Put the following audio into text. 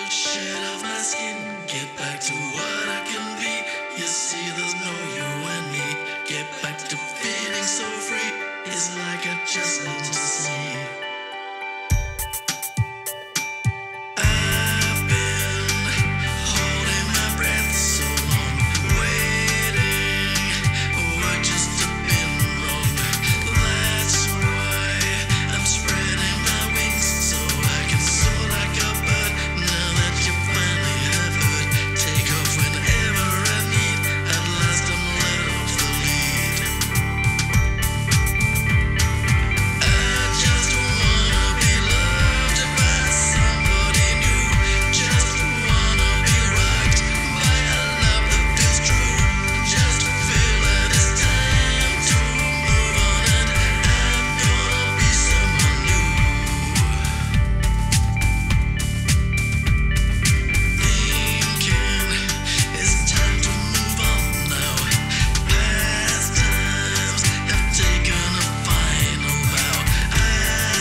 shed off my skin, get back to what I can be. You see, there's no you and me. Get back to feeling so free. It's like I just need to see.